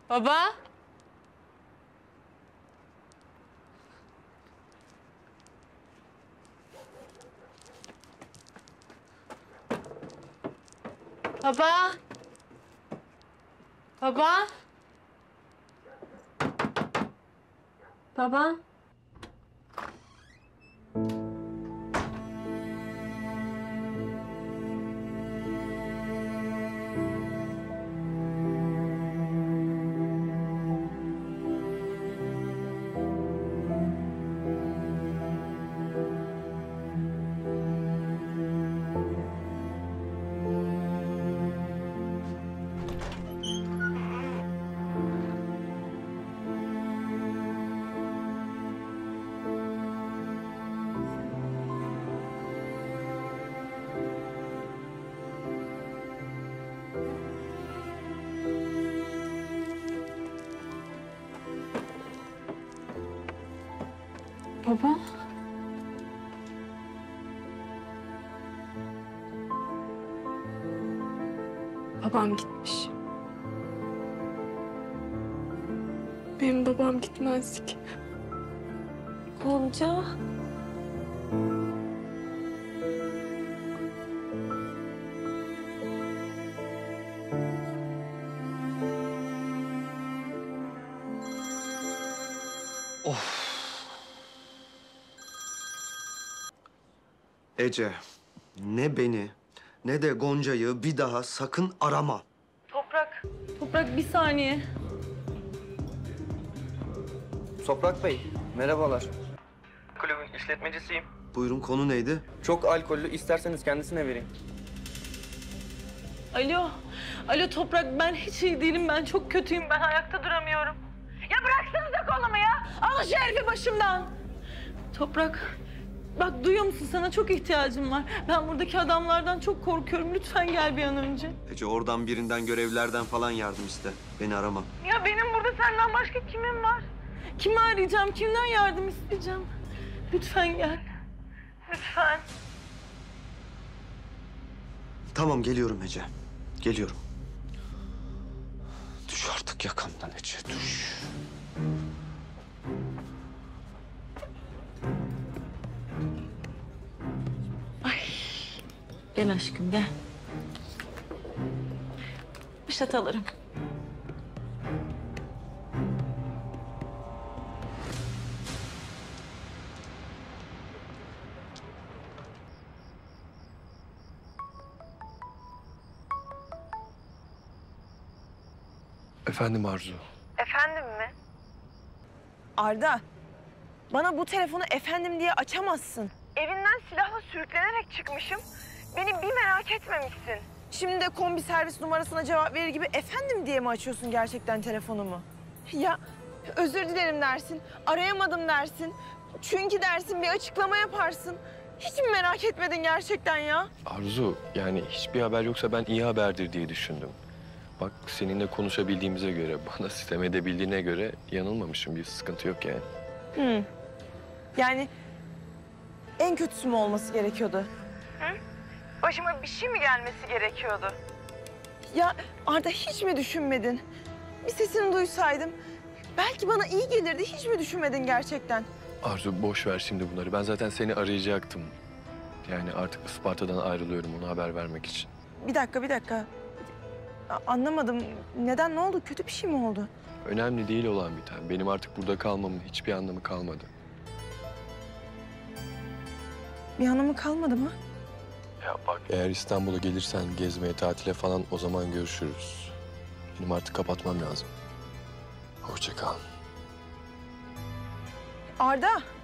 Baba? Baba? Baba? Baba? Baba? Babam gitmiş. Benim babam gitmezdi ki. Gonca. Ece, ne beni ne de Gonca'yı bir daha sakın arama. Toprak bir saniye. Toprak Bey, merhabalar. Kulübün işletmecisiyim. Buyurun, konu neydi? Çok alkollü, isterseniz kendisine vereyim. Alo Toprak, ben hiç iyi değilim, ben çok kötüyüm, ben ayakta duramıyorum. Ya bıraksanıza kolumu ya! Alın şu herifi başımdan! Toprak, bak duyuyor musun? Sana çok ihtiyacım var. Ben buradaki adamlardan çok korkuyorum. Lütfen gel bir an önce. Ece, oradan birinden, görevlilerden falan yardım iste. Beni arama. Ya benim burada senden başka kimim var? Kimi arayacağım? Kimden yardım isteyeceğim? Lütfen gel. Lütfen. Tamam, geliyorum Ece. Geliyorum. Düş artık yakamdan Ece, düş. Gel aşkım, gel. Başlat alırım. Efendim Arzu. Efendim mi? Arda, bana bu telefonu efendim diye açamazsın. Evinden silahla sürüklenerek çıkmışım. Beni bir merak etmemişsin. Şimdi de kombi servis numarasına cevap verir gibi efendim diye mi açıyorsun gerçekten telefonumu? Ya özür dilerim dersin, arayamadım dersin. Çünkü dersin bir açıklama yaparsın. Hiç mi merak etmedin gerçekten ya? Arzu, yani hiçbir haber yoksa ben iyi haberdir diye düşündüm. Bak seninle konuşabildiğimize göre, bana sitem edebildiğine göre yanılmamışım. Bir sıkıntı yok yani. Yani en kötüsü mü olması gerekiyordu? Hı? Başıma bir şey mi gelmesi gerekiyordu? Ya Arda, hiç mi düşünmedin? Bir sesini duysaydım belki bana iyi gelirdi. Hiç mi düşünmedin gerçekten? Arzu boş ver şimdi bunları. Ben zaten seni arayacaktım. Yani artık Isparta'dan ayrılıyorum, ona haber vermek için. Bir dakika. Anlamadım. Neden, ne oldu? Kötü bir şey mi oldu? Önemli değil olan bir tane. Benim artık burada kalmamın hiçbir anlamı kalmadı. Bir anlamı kalmadı mı? Ya bak, eğer İstanbul'a gelirsen gezmeye, tatile falan, o zaman görüşürüz. Benim artık kapatmam lazım. Hoşça kal. Arda.